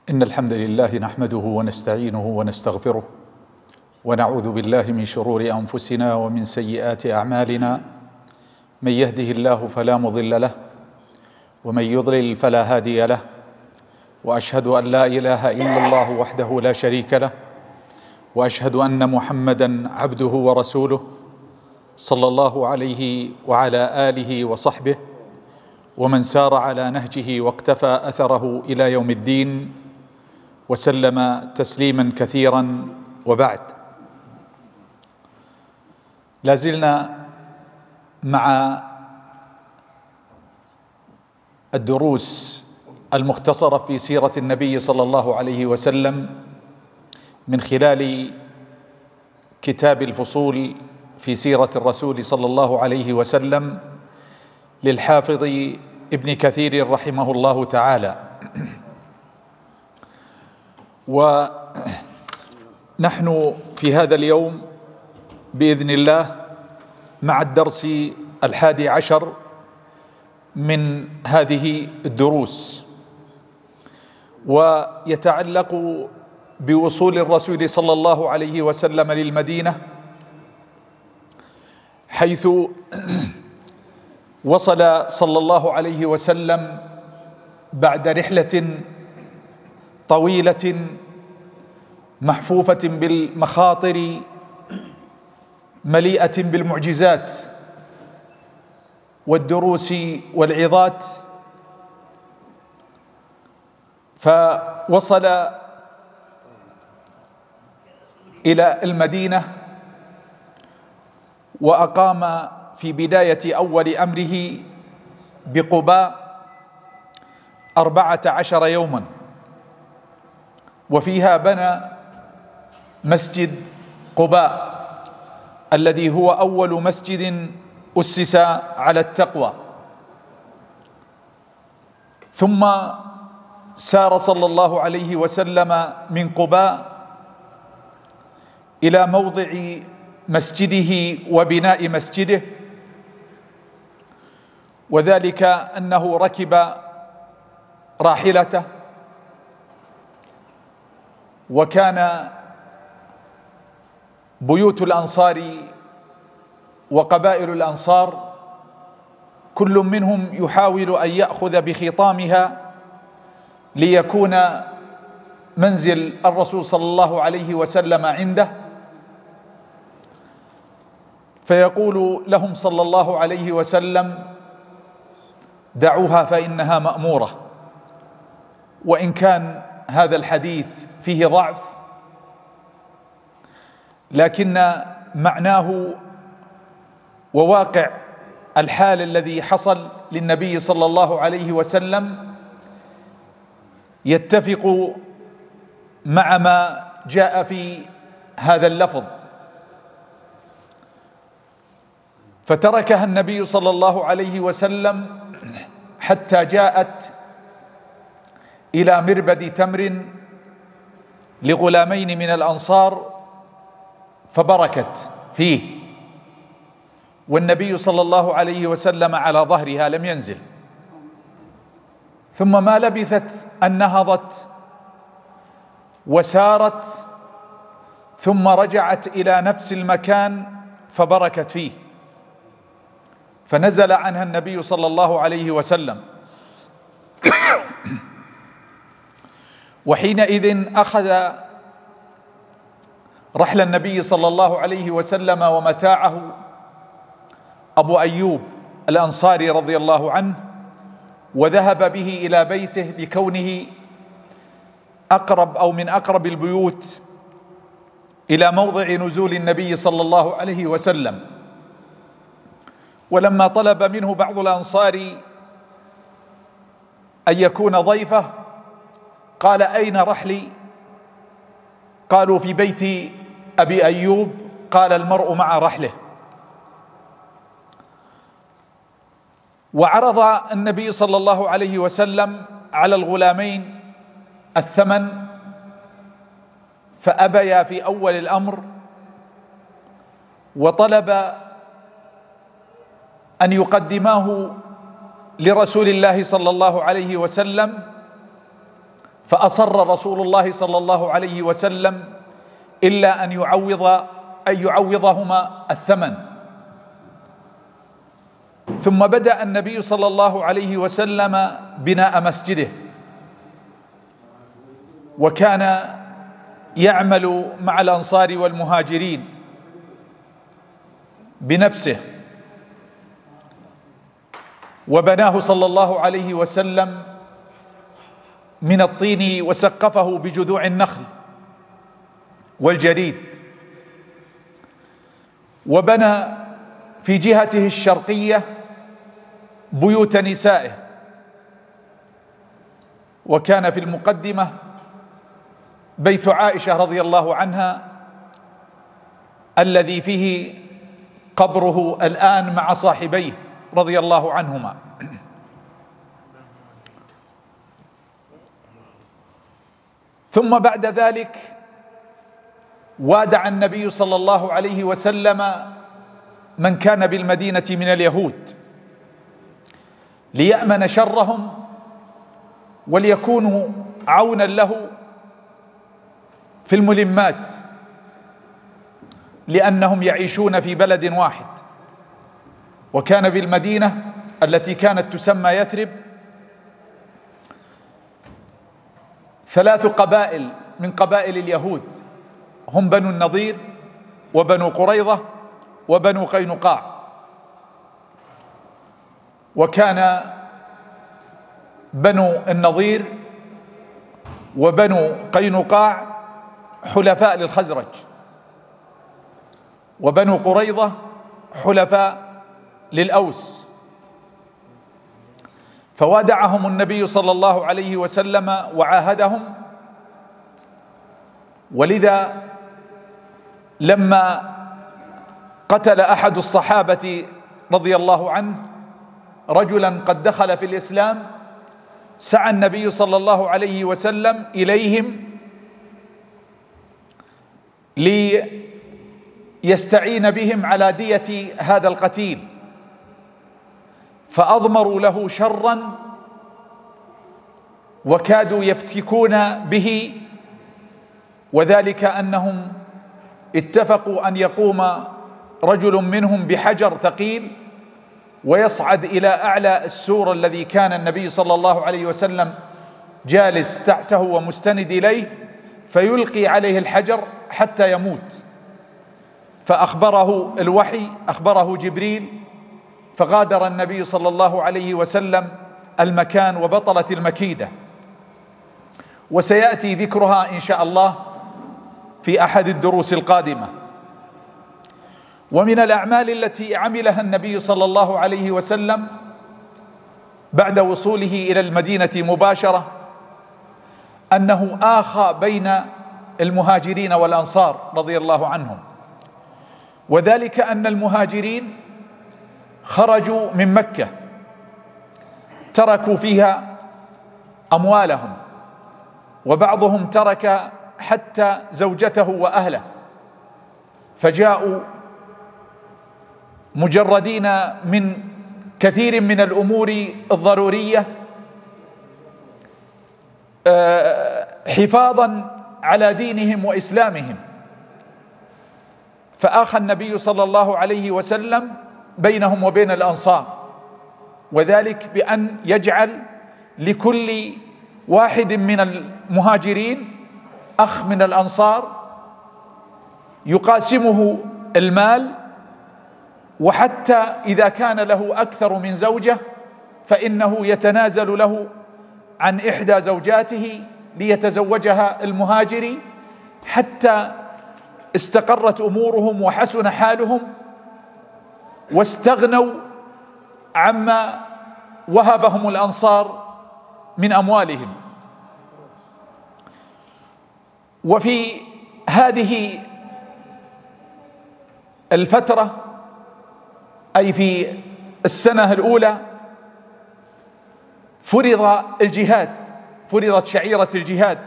إن الحمد لله نحمده ونستعينه ونستغفره ونعوذ بالله من شرور أنفسنا ومن سيئات أعمالنا. من يهده الله فلا مضل له ومن يضلل فلا هادي له، وأشهد أن لا إله إلا الله وحده لا شريك له، وأشهد أن محمدًا عبده ورسوله صلى الله عليه وعلى آله وصحبه ومن سار على نهجه واقتفى أثره إلى يوم الدين وسلم تسليما كثيرا. وبعد، لازلنا مع الدروس المختصرة في سيرة النبي صلى الله عليه وسلم من خلال كتاب الفصول في سيرة الرسول صلى الله عليه وسلم للحافظ ابن كثير رحمه الله تعالى. ونحن في هذا اليوم بإذن الله مع الدرس 11 من هذه الدروس، ويتعلق بوصول الرسول صلى الله عليه وسلم للمدينة، حيث وصل صلى الله عليه وسلم بعد رحلة طويلة محفوفة بالمخاطر مليئة بالمعجزات والدروس والعظات، فوصل إلى المدينة وأقام في بداية أول أمره بقباء 14 يوما، وفيها بنى مسجد قباء الذي هو أول مسجد أسس على التقوى. ثم سار صلى الله عليه وسلم من قباء إلى موضع مسجده وبناء مسجده، وذلك أنه ركب راحلته، وكان بيوت الأنصار وقبائل الأنصار كل منهم يحاول أن يأخذ بخطامها ليكون منزل الرسول صلى الله عليه وسلم عنده، فيقول لهم صلى الله عليه وسلم: دعوها فإنها مأمورة. وإن كان هذا الحديث فيه ضعف، لكن معناه وواقع الحال الذي حصل للنبي صلى الله عليه وسلم يتفق مع ما جاء في هذا اللفظ، فتركها النبي صلى الله عليه وسلم حتى جاءت إلى مربد تمر لغلامين من الأنصار فبركت فيه، والنبي صلى الله عليه وسلم على ظهرها لم ينزل. ثم ما لبثت أن نهضت وسارت، ثم رجعت إلى نفس المكان فبركت فيه، فنزل عنها النبي صلى الله عليه وسلم. وحينئذ أخذ رحل النبي صلى الله عليه وسلم ومتاعه أبو أيوب الأنصاري رضي الله عنه، وذهب به إلى بيته لكونه أقرب أو من أقرب البيوت إلى موضع نزول النبي صلى الله عليه وسلم. ولما طلب منه بعض الأنصار أن يكون ضيفه قال: أين رحلي؟ قالوا: في بيت أبي أيوب. قال: المرء مع رحله. وعرض النبي صلى الله عليه وسلم على الغلامين الثمن، فأبيا في أول الأمر، وطلب أن يقدماه لرسول الله صلى الله عليه وسلم، فأصر رسول الله صلى الله عليه وسلم إلا أن يعوضهما الثمن. ثم بدأ النبي صلى الله عليه وسلم بناء مسجده، وكان يعمل مع الأنصار والمهاجرين بنفسه، وبناه صلى الله عليه وسلم من الطين وسقفه بجذوع النخل والجريد، وبنى في جهته الشرقية بيوت نسائه، وكان في المقدمة بيت عائشة رضي الله عنها الذي فيه قبره الآن مع صاحبيه رضي الله عنهما. ثم بعد ذلك وادع النبي صلى الله عليه وسلم من كان بالمدينة من اليهود ليأمن شرهم وليكونوا عونا له في الملمات، لأنهم يعيشون في بلد واحد. وكان بالمدينة التي كانت تسمى يثرب 3 قبائل من قبائل اليهود، هم بنو النضير وبنو قريظة وبنو قينقاع. وكان بنو النضير وبنو قينقاع حلفاء للخزرج، وبنو قريظة حلفاء للأوس. فوادعهم النبي صلى الله عليه وسلم وعاهدهم، ولذا لما قتل أحد الصحابة رضي الله عنه رجلا قد دخل في الإسلام، سعى النبي صلى الله عليه وسلم إليهم ليستعين بهم على دية هذا القتيل، فأضمروا له شرا وكادوا يفتكون به، وذلك أنهم اتفقوا أن يقوم رجل منهم بحجر ثقيل ويصعد إلى أعلى السور الذي كان النبي صلى الله عليه وسلم جالس تحته ومستند إليه، فيلقي عليه الحجر حتى يموت. فأخبره الوحي، أخبره جبريل، فغادر النبي صلى الله عليه وسلم المكان وبطلت المكيدة، وسيأتي ذكرها إن شاء الله في أحد الدروس القادمة. ومن الأعمال التي عملها النبي صلى الله عليه وسلم بعد وصوله إلى المدينة مباشرة أنه آخى بين المهاجرين والأنصار رضي الله عنهم، وذلك أن المهاجرين خرجوا من مكة تركوا فيها أموالهم، وبعضهم ترك حتى زوجته وأهله، فجاءوا مجردين من كثير من الأمور الضرورية حفاظا على دينهم وإسلامهم. فآخى النبي صلى الله عليه وسلم بينهم وبين الأنصار، وذلك بأن يجعل لكل واحد من المهاجرين أخ من الأنصار يقاسمه المال، وحتى إذا كان له أكثر من زوجة فإنه يتنازل له عن إحدى زوجاته ليتزوجها المهاجري، حتى استقرت أمورهم وحسن حالهم واستغنوا عما وهبهم الأنصار من أموالهم. وفي هذه الفترة، أي في السنة الأولى، فرض الجهاد، فرضت شعيرة الجهاد.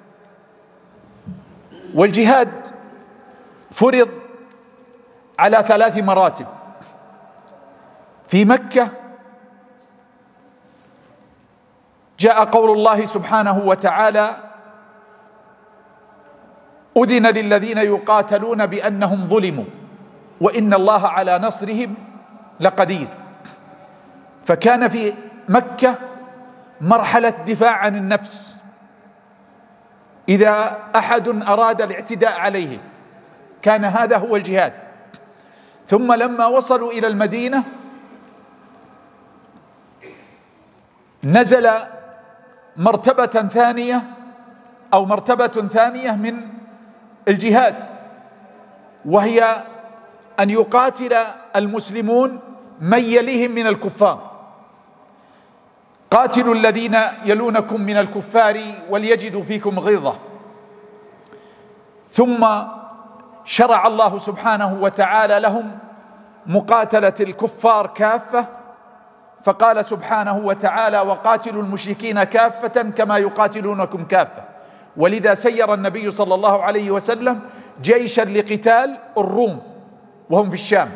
والجهاد فرض على 3 مراتب. في مكة جاء قول الله سبحانه وتعالى: أذن للذين يقاتلون بأنهم ظلموا وإن الله على نصرهم لقدير. فكان في مكة مرحلة دفاع عن النفس، إذا أحد أراد الاعتداء عليه كان هذا هو الجهاد. ثم لما وصلوا إلى المدينة نزل مرتبة ثانية من الجهاد، وهي أن يقاتل المسلمون من يليهم من الكفار. قاتلوا الذين يلونكم من الكفار وليجدوا فيكم غلظة. ثم شرع الله سبحانه وتعالى لهم مقاتلة الكفار كافة، فقال سبحانه وتعالى: وقاتلوا المشركين كافة كما يقاتلونكم كافة. ولذا سير النبي صلى الله عليه وسلم جيشا لقتال الروم وهم في الشام.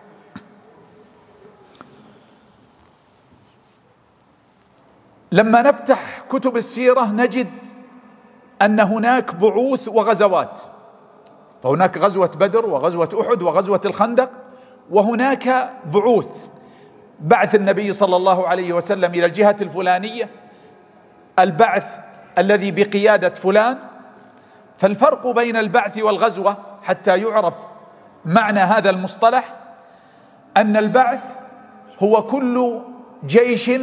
لما نفتح كتب السيرة نجد أن هناك بعوث وغزوات، فهناك غزوة بدر وغزوة أحد وغزوة الخندق، وهناك بعوث، بعث النبي صلى الله عليه وسلم إلى الجهة الفلانية، البعث الذي بقيادة فلان. فالفرق بين البعث والغزوة حتى يعرف معنى هذا المصطلح أن البعث هو كل جيش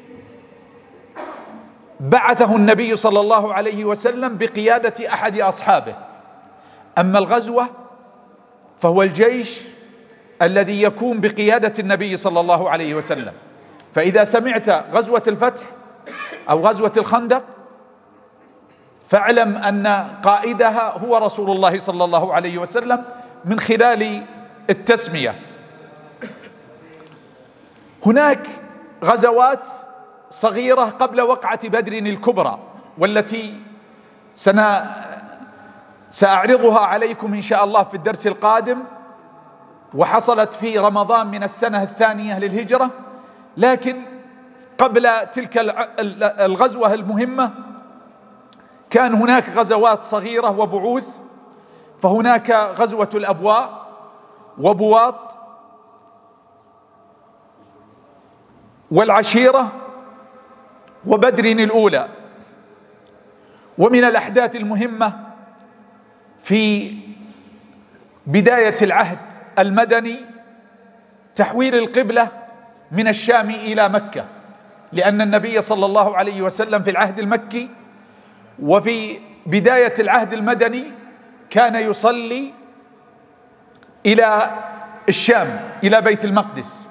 بعثه النبي صلى الله عليه وسلم بقيادة أحد أصحابه. أما الغزوة فهو الجيش الذي يكون بقيادة النبي صلى الله عليه وسلم. فإذا سمعت غزوة الفتح أو غزوة الخندق فاعلم أن قائدها هو رسول الله صلى الله عليه وسلم من خلال التسمية. هناك غزوات صغيرة قبل وقعة بدر الكبرى، والتي سأعرضها عليكم إن شاء الله في الدرس القادم، وحصلت في رمضان من السنة الثانية للهجرة. لكن قبل تلك الغزوة المهمة كان هناك غزوات صغيرة وبعوث. فهناك غزوة الأبواء وبواط والعشيرة وبدر الأولى. ومن الأحداث المهمة في بداية العهد المدني تحويل القبلة من الشام إلى مكة، لأن النبي صلى الله عليه وسلم في العهد المكي وفي بداية العهد المدني كان يصلي إلى الشام إلى بيت المقدس،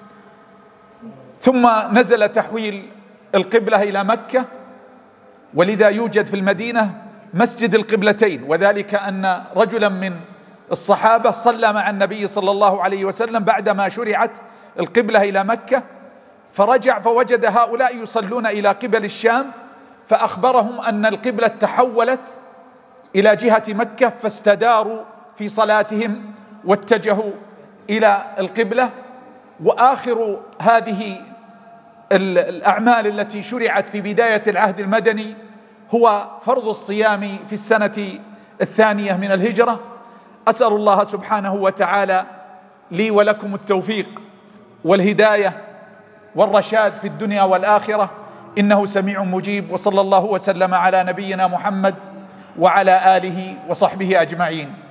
ثم نزل تحويل القبلة إلى مكة. ولذا يوجد في المدينة مسجد القبلتين، وذلك أن رجلا من الصحابة صلى مع النبي صلى الله عليه وسلم بعدما شرعت القبلة إلى مكة، فرجع فوجد هؤلاء يصلون إلى قبل الشام، فأخبرهم أن القبلة تحولت إلى جهة مكة، فاستداروا في صلاتهم واتجهوا إلى القبلة. وآخر هذه الأعمال التي شرعت في بداية العهد المدني هو فرض الصيام في السنة الثانية من الهجرة. أسأل الله سبحانه وتعالى لي ولكم التوفيق والهداية والرشاد في الدنيا والآخرة، إنه سميع مجيب. وصلى الله وسلم على نبينا محمد وعلى آله وصحبه أجمعين.